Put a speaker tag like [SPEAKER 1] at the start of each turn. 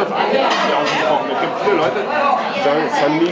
[SPEAKER 1] auf Anhieb nicht ausgesprochen. Es gibt viele Leute, die sagen, Sunny